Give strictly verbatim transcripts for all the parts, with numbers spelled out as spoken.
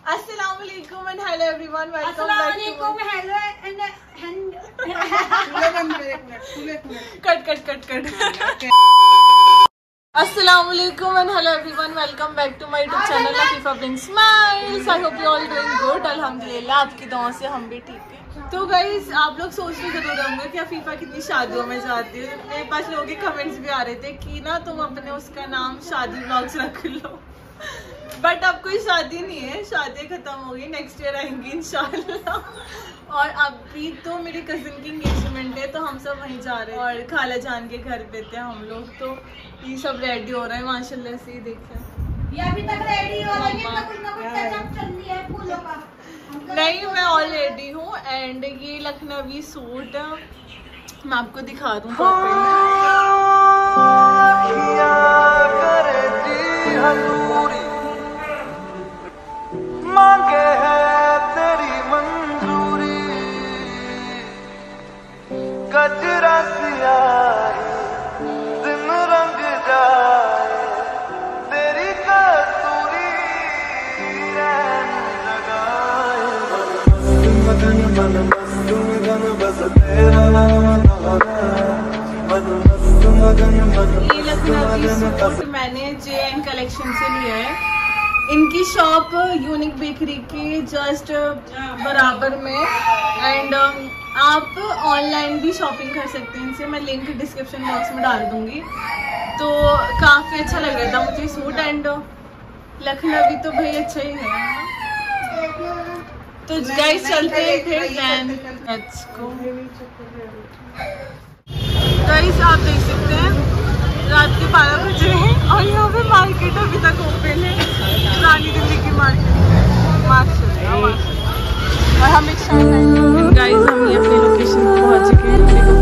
अस्सलामुअलैकुम and hello everyone, welcome cut cut cut cut अस्सलामुअलैकुम and hello everyone, welcome back to my YouTube channel Latifa brings smiles. I hope you all doing good. अल्हम्दुलिल्लाह, आपकी दुआओं से हम भी ठीक है। तो गाइस, आप लोग सोच रहे जरूर होंगे कि अफीफा कितनी शादियों में जाती है। मेरे पास लोगों के कमेंट्स भी आ रहे थे कि ना तुम अपने उसका नाम शादी व्लॉग्स रख लो, बट अब कोई शादी नहीं है, शादी खत्म हो गई, नेक्स्ट ईयर आएंगी इंशाल्लाह। और अभी तो मेरी कजिन की एंगेजमेंट है, तो हम सब वहीं जा रहे हैं और खाला जान के घर पे थे हम लोग। तो ये सब रेडी हो रहा है माशाल्लाह से, देखें ये अभी तक रेडी हो रही है, कुछ ना कुछ टचअप चल रही है फूलों का। नहीं, मैं ऑलरेडी हूँ। एंड ये लखनवी सूट मैं आपको दिखा दूँ मांगे है तेरी मंजूरी, गजरा सियाही दिन रंग जाए, तेरी कसूरी रहन लगाए। मगन मन मस्त मगन बस तेरा मन मस्त मगन मन। ये लखनवी सूट मैंने जे एन कलेक्शन से लिया है। इनकी शॉप यूनिक बेकरी के जस्ट बराबर में। एंड आप ऑनलाइन भी शॉपिंग कर सकते हैं इनसे, मैं लिंक डिस्क्रिप्शन बॉक्स में डाल दूंगी। तो काफ़ी अच्छा लग रहा था मुझे सूट। एंड लखनवी तो भाई अच्छा ही है। तो गाइस चलते हैं फिर देन लेट्स गो। गाइस आप देख सकते हैं रात के बारह बजे हैं और यहाँ पे मार्केट अभी तक ओपन है, पुरानी दिल्ली की मार्केट माशाल्लाह माशाल्लाह। और हम एक शाम गाइस हम ये अपनी लोकेशन पे पहुँच चुके हैं। देखो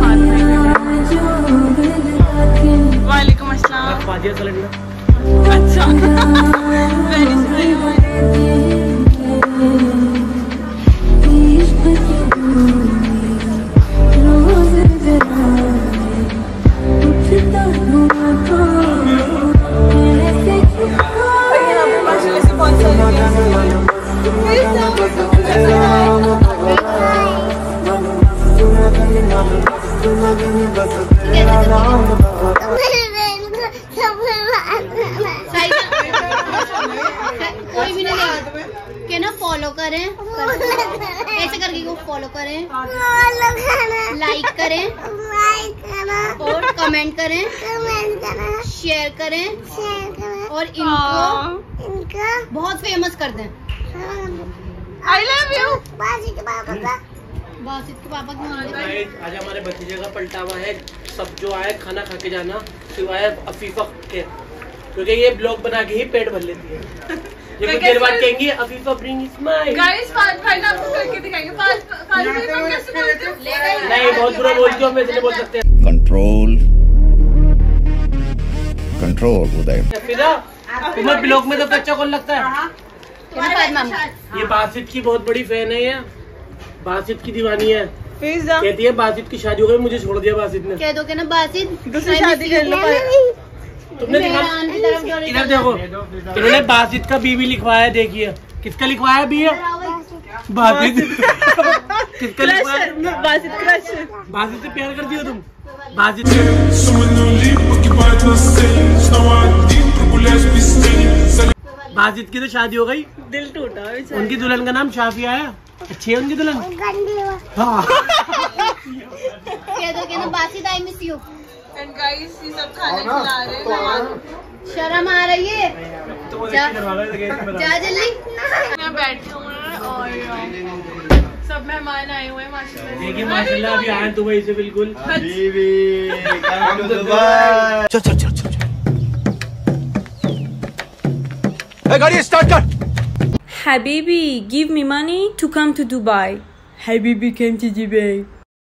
वालेकुम अस्सलाम। अच्छा कोई भी नहीं के ना फॉलो करें, ऐसे करके को फॉलो करें, लाइक करें और कमेंट करें, शेयर करें और इनको इनको बहुत फेमस कर दें। I love you. बासित के पापा बासित के पापा की आज हमारे भतीजे का पलटा हुआ है। सब जो आए खाना खा के जाना, सिवाय अफीफा के, क्योंकि ये ब्लॉग बना के ही पेट भर लेती है। ये कुछ देर बाद कहेंगी Afifa bring smile. Guys fast fight आपको करके दिखाएंगे। फास्ट फास्ट कैसे बोलते हो? नहीं, बहुत बुरा बोलती हूँ, हम ऐसे बोल सकते हैं। Control control Uday. फिर तुम्हें ब्लॉग में सबसे अच्छा कौन लगता है? ये बासित की बहुत बड़ी फैन है, ये बासित की दीवानी है। कहती है बासित की शादी हो गई, मुझे छोड़ दिया बासित ने। कह दो कि ना बासित दूसरी शादी कर लो। तुमने इधर देखो, इन्होंने बासित का बीवी लिखवाया, देखिए किसका लिखवाया बी है? बासित। किसका लिखवाया? बासित क्रश। बासित से प्यार करती हो तुम? बासित बासित की तो शादी हो गई, दिल टूटा। उनकी दुल्हन का नाम शाफिया है। अच्छी है उनकी दुल्हन। हाँ। कह दो कि ना Basit I miss you. And guys ये सब खाना खिला रहे हैं। शर्म आ रही है, जा जा जल्दी। मैं बैठी हूँ और सब मेहमान आए हुए हैं माशाल्लाह। देखिए माशाल्लाह अभी आए दुबई से बिल्कुल। चल चल चल चल गाड़ी स्टार्ट कर। Habibi, give me money to come to Dubai. Habibi came to Dubai.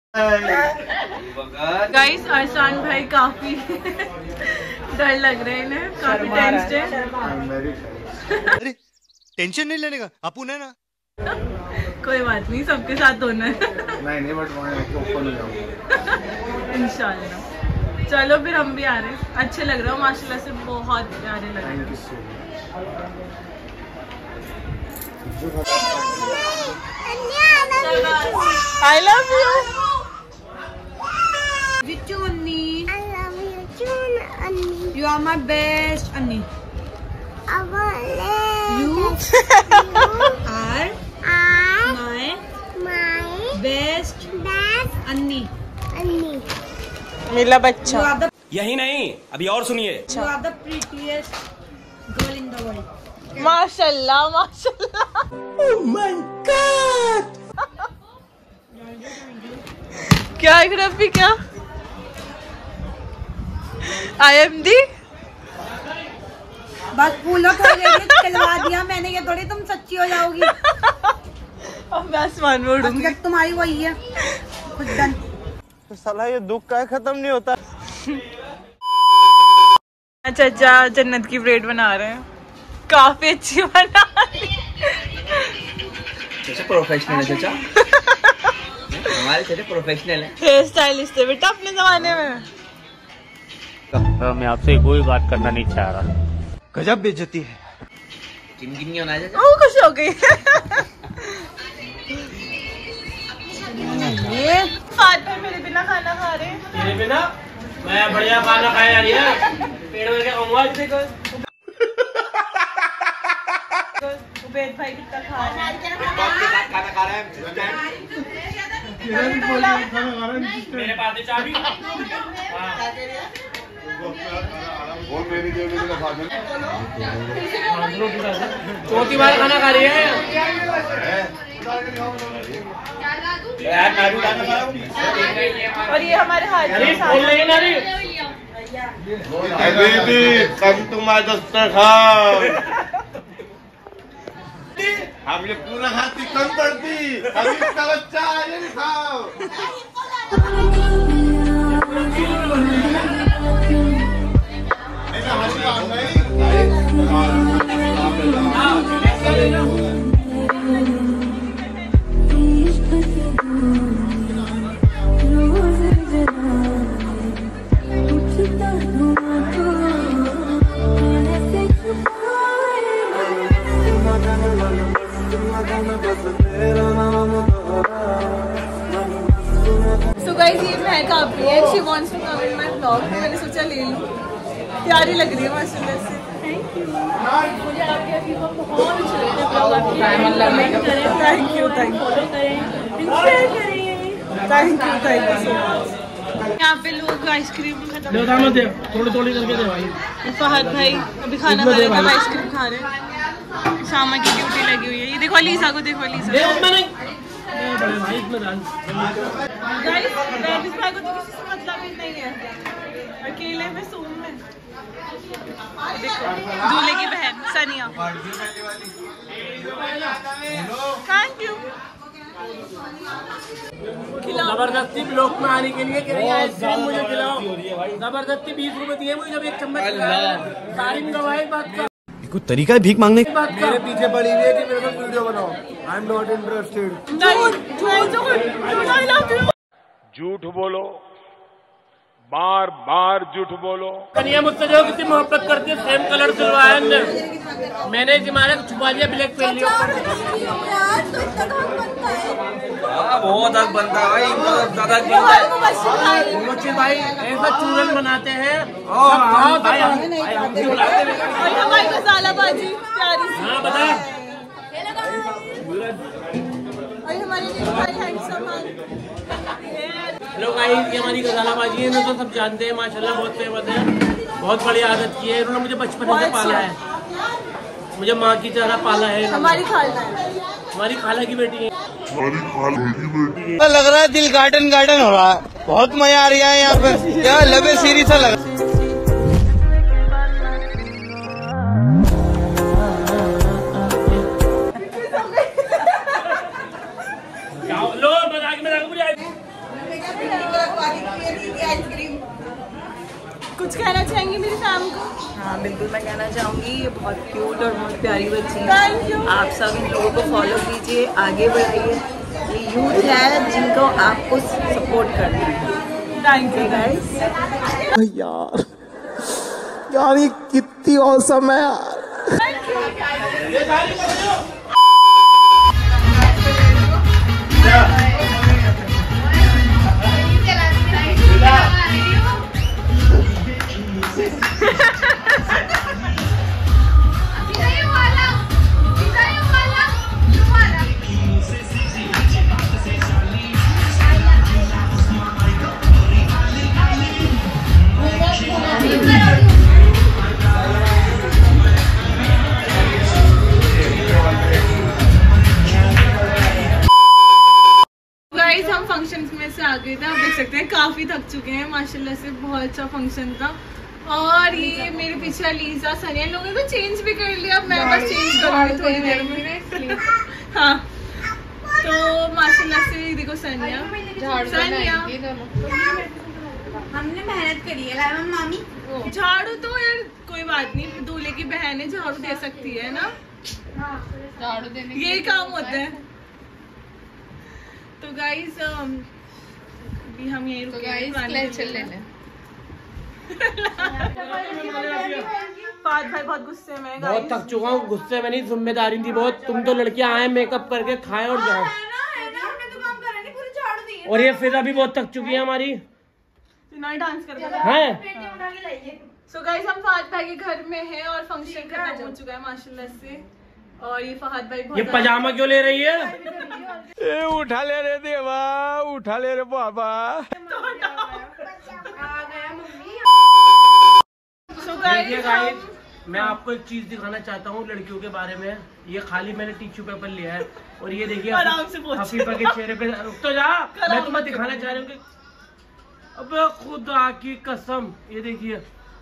Guys Arsan भाई काफी डर लग रहे हैं इन्हें, काफी टेंस्ड है। अरे टेंशन नहीं लेने का, अपुन है ना। कोई बात नहीं, सबके साथ होना है। नहीं नहीं बट मैं ओपन हो जाऊंगा इंशाल्लाह। चलो फिर हम भी आ रहे हैं, अच्छे लग रहे हो माशाल्लाह से, बहुत प्यारे लग रहे हैं। आई लव यू विचू अन्नी। I love you too, अन्नी। You are my best, अन्नी। You are my my best best अन्नी अन्नी। मेरा बच्चा। यही नहीं, अभी और सुनिए। You are the prettiest girl in the world। माशाल्लाह माशाल्लाह। Oh my God! क्या रब्बी क्या? आई एम दी बस फूलों को चलवा दिया मैंने, ये थोड़ी तुम सच्ची हो जाओगी। अब मैं आसमान में उड़ूंगी। तुम्हारी वही है खुद डन। तो साला ये दुख का खत्म नहीं होता। चाचा जन्नत की ब्रेड बना रहे हैं, काफी अच्छी बना रही। चाचा प्रोफेशनल है चाचा। हमारे चाचा प्रोफेशनल है। हेयर स्टाइलिस्ट है बेटा अपने जमाने में। मैं आपसे कोई बात करना नहीं चाह रहा। गजब बेइज्जती है। चिमकिन नहीं होना चाचा। ओ खुश हो गई। फात भाई मेरे बिना खाना खा रहे हैं। मेरे बिना मैं बढ़िया खाना खाया जा रही है। पेड़ में क्या खाऊंगा देखो। उबैद भाई कितना खा रहे हैं। खाना खा रहे हैं। मेरे पास चाबी। चौथी बार खाना खा रही है। और ये हमारे हाथ में कभी तुम्हारे दस्तरखान हमने पूरा हाथी कम पड़ती अभी इसका बच्चा ये नहीं खाओ। So guys, ये महक आपकी है। She wants to come in my vlog, तो मैंने सोचा ले लूं। प्यारी लग रही है माशाल्लाह से। Thank you। मुझे आपके अफीफा बहुत अच्छे लगते हैं ब्लॉग आपके। कमेंट करें, thank you thank you. Follow करें, शेयर करें। Thank you thank you so much. यहाँ पे लोग आइसक्रीम खत्म थोड़ी थोड़ी करके दे भाई। फहद भाई अभी खाना खा रहे हैं, आइसक्रीम खा रहे हैं। शामा की ड्यूटी लगी हुई है। ये देखो अलीसा को, देखो अलीसा। भाई इसमें डाल। गाइस रैबिस भाई को तो किसी से मतलब ही नहीं है, अकेले में सूम में। देखो दूल्हे की बहन सनिया। Thank you. जबरदस्ती ब्लॉक में आने के लिए कह रही है आइसक्रीम मुझे खिलाओ। जबरदस्ती बीस रुपए दिए मुझे, जब एक चम्मच तारीफ गवाही बात का कुछ तरीका है भीख मांगने का। मेरे पीछे पड़ी हुई है कि मेरे को वीडियो बनाओ। I am not interested. झूठ बोलो, बार बार झूठ बोलो। कन्या मुझसे जो कितनी मोहब्बत करती है, सेम कलर सिलवाया हमने। मैंने इस इमारत छुपा लिया, ब्लैक पहन लिया। बहुत हक बनता है भाई, बहुत ज्यादा हक बनता है। मुझे भाई ऐसा चूरन बनाते हैं। और भाई हमारी मसाला भाजी प्यारी सी। हाँ बता। और हमारे लिए भाई हैंडसम हेलो गाइस, ये हमारी गजालाबाजी है ना, तो सब जानते हैं माशाल्लाह बहुत फेमस है। बहुत बड़ी आदत की है इन्होंने, मुझे बचपन से पाला है। मुझे माँ की तरह पाला है। हमारी खाला है, हमारी खाला की बेटी है। हमारी खाला की बेटी है। लग रहा है दिल गार्डन गार्डन हो रहा है। बहुत मजा आ रहा है यहाँ पे। क्या लबे सीरी सा लग रहा है। लो मजाक में मुझे कुछ कहना चाहेंगी मेरी फैम को? हाँ बिल्कुल, मैं कहना चाहूँगी ये बहुत क्यूट और बहुत प्यारी बच्ची है। Thank you. आप सब इन लोगों को फॉलो कीजिए, आगे बढ़ाइए। ये यूथ है जिनको आपको सपोर्ट करना है। Thank you guys. यार यार ये कितनी औसम है यार। से आ गए थे। आप देख सकते हैं काफी थक चुके हैं माशाल्लाह से, बहुत अच्छा फंक्शन था। और ये मेरे पीछे अलीजा सनिया लोगों ने तो चेंज भी कर लिया, अब मैं बस चेंज करूँगी थोड़ी देर में। हाँ तो माशाल्लाह से देखो सनिया सनिया हमने मेहनत करी है मामी। झाड़ू तो यार कोई बात नहीं, दूल्हे की बहन है, झाड़ू दे सकती है ना, झाड़ू देने यही काम होता है। तो गाइस अभी हम यही रुके हैं, चल लेने। फाद भाई बहुत गुस्से में, बहुत थक चुका हूँ। गुस्से में नहीं, जिम्मेदारी थी बहुत। तुम तो लड़कियां आए मेकअप करके खाए और जाओ, और ये फिर अभी बहुत थक चुकी है हमारी। डांस करता है। सो गाइस हम फहद भाई के घर में हैं और फंक्शन खत्म हो चुका है माशाल्लाह से। और ये फहद भाई बहुत ये पजामा क्यों ले रही है? ए, उठा ले रे देवा, उठा ले रे बाबा। सो गाइस मैं आपको एक चीज दिखाना चाहता हूँ लड़कियों के बारे में। ये खाली मैंने टिश्यू पेपर लिया है और ये देखिए हफीफा के चेहरे पे। रुक तो जा, मैं तुम्हें दिखाना चाह रही हूँ कि अबे खुदा की कसम, ये देखिए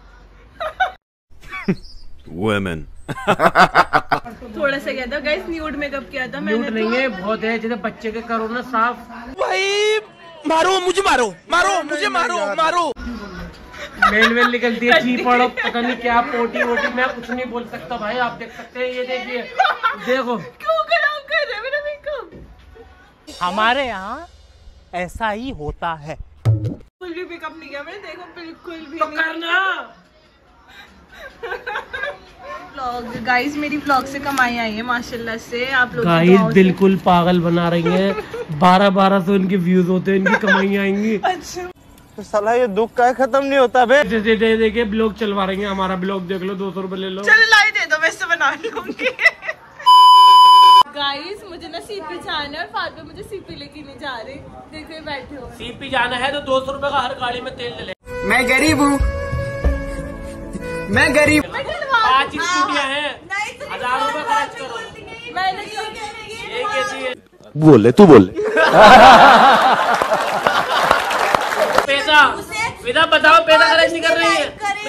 Women. थोड़ा सा किया था गाइस, न्यूड मेकअप किया था मैंने। न्यूड नहीं है, बहुत है, जैसे बच्चे के करो ना साफ। भाई मारो मुझे, मारो मारो मुझे, मारो मारो। मेल वेल निकलती है, ची पड़ो, पता नहीं क्या पोटी वोटी, मैं कुछ नहीं बोल सकता भाई। आप देख सकते हैं, ये देखिए, देखो क्यों खराब कर रहे हैं मेरा मेकअप। हमारे यहाँ ऐसा ही होता है। बिल्कुल भी मेकअप नहीं किया मैंने, देखो बिल्कुल भी तो करना। व्लॉग गाइस, मेरी व्लॉग से कमाई आई है माशाल्लाह से। आप लोग गाइस बिल्कुल पागल बना रही हैं। बारह बारह सौ इनके व्यूज होते हैं, इनकी कमाई आएंगी। अच्छा तो साला ये दुख का खत्म नहीं होता बे। जैसे दे दे के ब्लॉग चलवा रही हैं। हमारा ब्लॉग देख लो, दो सौ रुपए ले लो। चलो लाई दे दो, मैं इससे बना लूंगी। गाइस मुझे ना सीपी जाना है और फादर मुझे सीपी लेके नहीं जा रहे। देखो बैठे हो, सीपी जाना है तो दो सौ रुपए का हर गाड़ी में तेल ले ले। मैं गरीब हूँ, मैं गरीब। पाँच स्कूटियाँ हैं, हजार रुपए खर्च करो। मैंने ये कैसी है? बोले तू बोले। पैसा पैसा बताओ, पैसा खर्च नहीं कर रही है।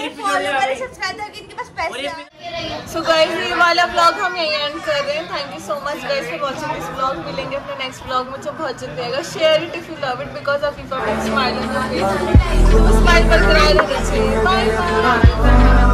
सो गाइस ये वाला व्लॉग हम यहीं एंड कर रहे हैं। Thank you so much guys for watching this vlog. मिलेंगे अपने नेक्स्ट व्लॉग में जो बहुत जल्दी आएगा। Share it if you love it because of Fifa smile on your face. Smile बरकरार रहना चाहिए। Bye bye.